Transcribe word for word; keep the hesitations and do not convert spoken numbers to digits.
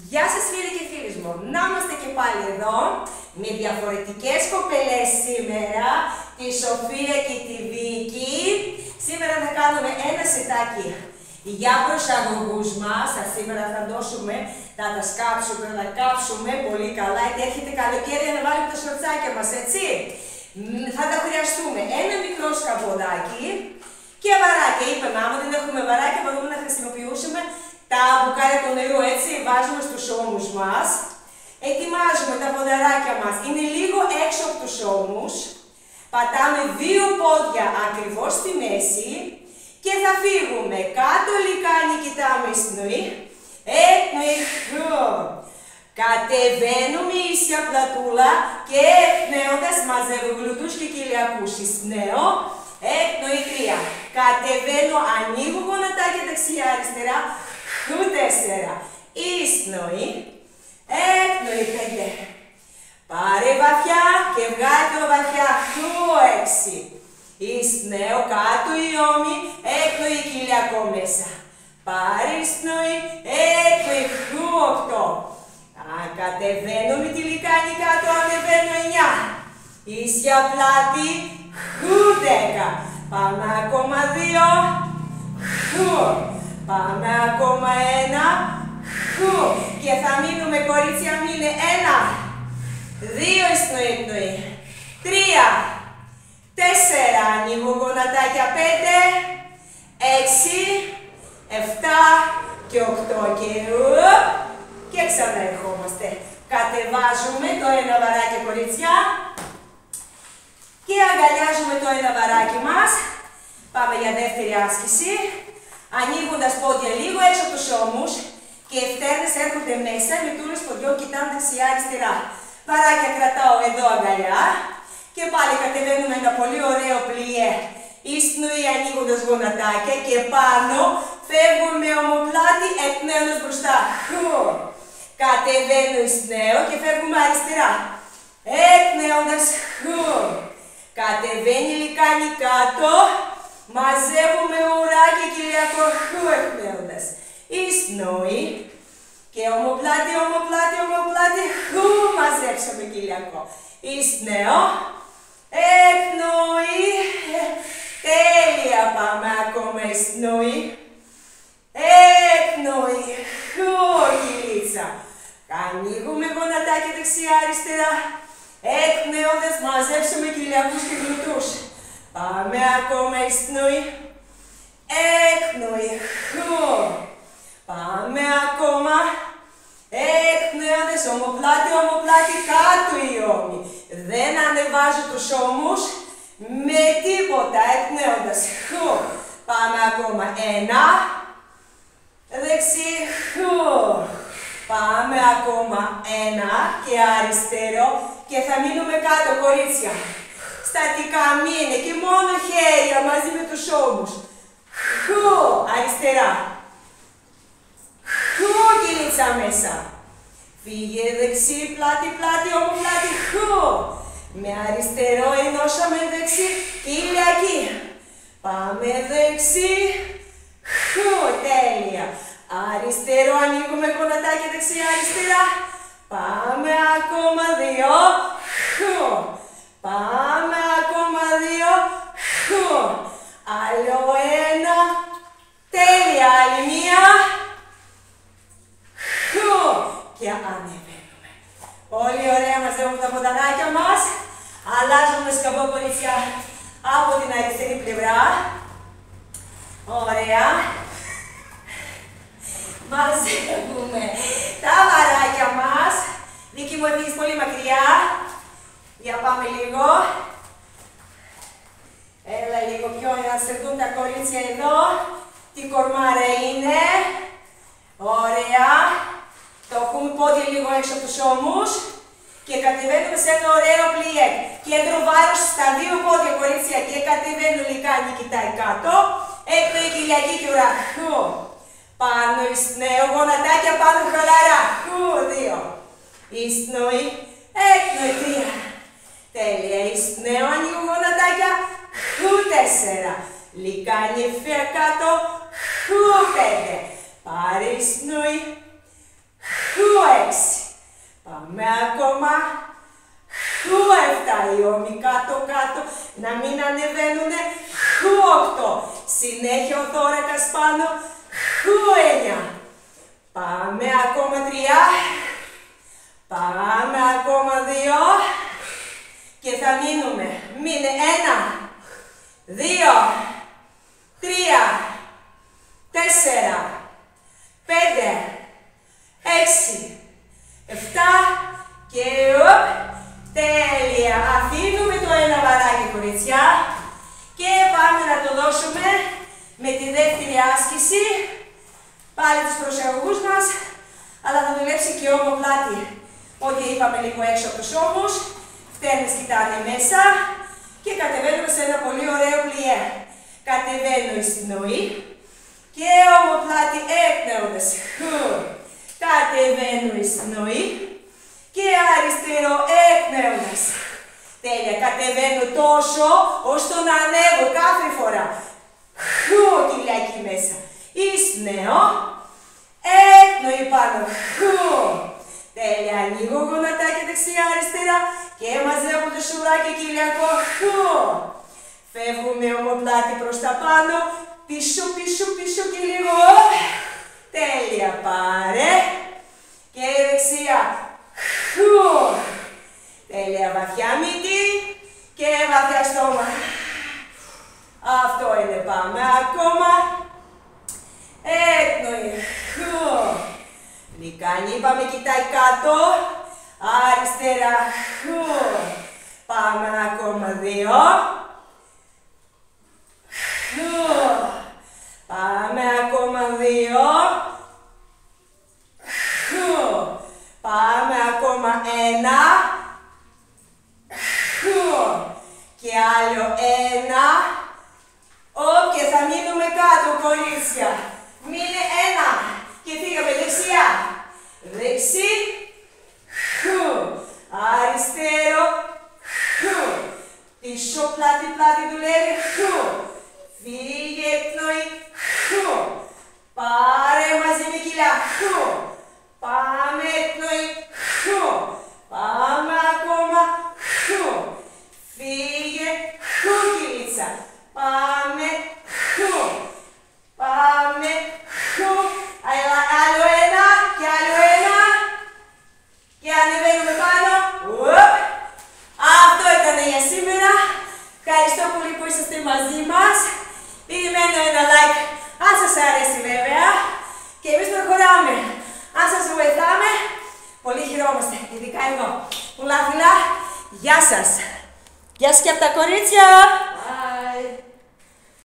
Γεια σας φίλοι και φίλες μου, να είμαστε και πάλι εδώ με διαφορετικές κοπελές σήμερα, τη Σοφία και τη Βίκη. Σήμερα θα κάνουμε ένα σετάκι για προσαγωγούς μας. Σήμερα θα δώσουμε, θα τα σκάψουμε, θα τα κάψουμε πολύ καλά, γιατί έρχεται καλοκαίρι να βάλουμε τα σορτσάκια μας, έτσι. Θα τα χρειαστούμε ένα μικρό σκαμποδάκι και βαράκια. Είπαμε, άμα δεν έχουμε βαράκια, μπορούμε να χρησιμοποιήσουμε τα μπουκάλια του νερού, έτσι, βάζουμε στους ώμους μας. Ετοιμάζουμε τα ποδαράκια μας, είναι λίγο έξω από τους ώμους. Πατάμε δύο πόδια ακριβώς στη μέση και θα φύγουμε κάτω λικάνι, κοιτάμε εισπνοή, εκπνοή, κατεβαίνουμε ίσια πλατούλα και εκπνέοντας μαζεύουμε γλουτούς και κοιλιακούς. Εισπνέω, εκπνοή τρία. Κατεβαίνω, ανοίγω γονατάκια δεξιά αριστερά, χου τέσσερα. Εισπνοή, εκπνοή πέντε. Πάρε βαθιά και βγάλω βαθιά, χου έξι. Εισπνέω, κάτω οι ώμοι, εκπνοή κοιλιακό μέσα. Πάρε εισπνοή, εκπνοή, χου οκτώ. Κατεβαίνω με τη λικάνη κάτω, ανεβαίνω εννιά. Ίσια πλάτη, χου δέκα. Πάμε ακόμα δύο, χου. Πάμε ακόμα ένα, χου. Και θα μείνουμε, κορίτσια, μείνε ένα, δύο εισπνοή, εκπνοή, τρία, τέσσερα, ανοίγω γονατάκια, πέντε, έξι, επτά και οκτώ και ουπ. Και ξαναερχόμαστε. Κατεβάζουμε το ένα βαράκι, κορίτσια, και αγκαλιάζουμε το ένα βαράκι μας. Πάμε για δεύτερη άσκηση. Ανοίγοντας πόδια λίγο έξω από τους ώμους και οι φτέρνες έρχονται μέσα με τούλες ποδιών, κοιτάνε δεξιά αριστερά. Βαράκια κρατάω εδώ αγκαλιά και πάλι κατεβαίνουμε ένα πολύ ωραίο πλιέ. Εισπνοή ανοίγοντας γονατάκια και πάνω φεύγουμε με ομοπλάτη εκπνέοντας μπροστά. Κατεβαίνω, εισπνέω και φεύγουμε αριστερά. Εκπνέοντας, χου. Κατεβαίνει λικάνι κάτω. Μαζεύουμε ουρά και κοιλιακό, χου, εκπνέοντας. Εισπνοή και ομοπλάτη, ομοπλάτη, ομοπλάτη, χου. Μαζέψαμε κοιλιακό. Εισπνέω. Εκπνοή. Τέλεια, πάμε ακόμα εισπνοή. Εκπνοή, χου, κοιλίτσα. Ανοίγουμε γονατάκια δεξιά αριστερά. Εκπνέοντας, μαζέψουμε κοιλιακούς και γλουτούς. Πάμε ακόμα εισπνοή. Εκπνοή, χου. Πάμε ακόμα. Εκπνέοντας, ομοπλάτη, ομοπλάτη, κάτω οι ώμοι. Δεν ανεβάζω τους ώμους με τίποτα. Εκπνέοντας, χου. Πάμε ακόμα ένα. Δεξί, χου. Πάμε ακόμα ένα και αριστερό και θα μείνουμε κάτω, κορίτσια. Στατικά μείνε και μόνο χέρια μαζί με τους ώμους. Χου, αριστερά. Χου, κοιλίτσα μέσα. Φύγε δεξί, πλάτη, πλάτη, ομοπλάτη, χου. Με αριστερό ενώσαμε δεξί, κοιλιακή. Πάμε δεξί. Χου, τέλεια. Αριστερό, ανοίγουμε γονατάκια δεξιά αριστερά. Πάμε ακόμα δύο. Χου. Πάμε ακόμα δύο. Χου. Άλλο ένα. Τέλεια. Άλλη μία. Χου. Και ανεβαίνουμε. Πολύ ωραία, μαζεύουμε τα ποδαράκια μας. Αλλάζουμε σκαμπό, κορίτσια, από την αριστερή πλευρά. Ωραία. Μαζεύουμε τα βαράκια μας. Βίκη μου, έφυγες πολύ μακριά. Για πάμε λίγο. Έλα λίγο πιο να σερθούν τα κορίτσια εδώ. Τι κορμάρα είναι. Ωραία. Το έχουμε πόδια λίγο έξω από τους ώμους. Και κατεβαίνουμε σε ένα ωραίο πλιέ. Κέντρο βάρος στα δύο πόδια, κορίτσια, και κατεβαίνω λικάνι, κοιτάει κάτω. Εκπνοή κοιλιακή και ουρά. Χου. Πάνω εισπνέω, γονατάκια πάνω χαλαρά. Χου, δύο. Εισπνοή, εκπνοή, τρία. Τέλεια, εισπνέω, ανοίγω γονατάκια. Χου, τέσσερα. Λικάνι ευθεία κάτω. Χου, πέντε. Πάρε εισπνοή. Χου, Πάμε ακόμα. Χου επτά οι ώμοι κάτω κάτω. Να μην ανεβαίνουνε. Χου οκτώ. Συνέχεια ο θώρακας πάνω. Χου εννιά. Πάμε ακόμα τρία. Πάμε ακόμα δύο. Και θα μείνουμε. Μείνε ένα. Δύο. Τρία. Τέσσερα. Πέντε. Έξι. Εφτά. Και οπ. Τέλεια. Αφήνουμε το ένα βαράκι, κοριτσιά. Και πάμε να το δώσουμε με τη δεύτερη άσκηση. Πάλι τους προσαγωγούς μας. Αλλά θα δουλέψει και ομοπλάτη. Ό,τι είπαμε λίγο έξω από τους ώμους. Φτέρνες κοιτάνε μέσα. Και κατεβαίνουμε σε ένα πολύ ωραίο πλιέ. Κατεβαίνω στην πνοή. Και ομοπλάτη έκπνεοντας. Κατεβαίνω στην πνοή. Και αριστερό έκπνεοντας. Τέλεια. Κατεβαίνω τόσο ώστε να ανέβω κάθε φορά. Χου, κοιλιακή μέσα. Εισπνέω. Έκπνοη πάνω. Χου. Τέλεια. Ανοίγω γονατάκια δεξιά αριστερά. Και μαζεύω το σουράκι κοιλιακό. Χου. Φεύγουμε ομοπλάτη προς τα πάνω. Πίσω, πίσω, πίσω και λίγο. Τέλεια. Πάρε. Και δεξιά. Χου. Τέλεια. Βαθιά μύτη. Και βαθιά στόμα. Αυτό είναι. Πάμε ακόμα. Έκπνοη. Χου. Λυκάνι. Είπαμε κοιτάει κάτω. Αριστερά. Χου. Πάμε ακόμα δύο. Χου. Πάμε ακόμα δύο. Χου. Πάμε ακόμα ένα. Χου. Και άλλο ένα. Οπ, και θα μείνουμε κάτω, κορίτσια. Μείνε ένα. Και φύγαμε δεξιά. Δεξί. Χου. Αριστερό. Χου. Πίσω, πλάτη, πλάτη δουλεύει. Χου. Φύγε, πνοή. Χου. Πάρε μαζί με κοιλιά. Χου. Πάμε, πνοή. Χου. Πάμε ακόμα. Χου. Φύγε. Χου, κυλίτσα. Πάμε. Χου. Πάμε. Χου. Άλλο ένα. Και άλλο ένα. Και ανεβαίνουμε πάνω. Οπ. Αυτό ήταν για σήμερα. Ευχαριστώ πολύ που είσαστε μαζί μας. Περιμένω ένα like, αν σας αρέσει βέβαια. Και εμείς προχωράμε. Αν σας βοηθάμε, πολύ χαιρόμαστε. Ειδικά εγώ. Πολλά φιλά. Γεια σας. Γεια σας και από τα κορίτσια.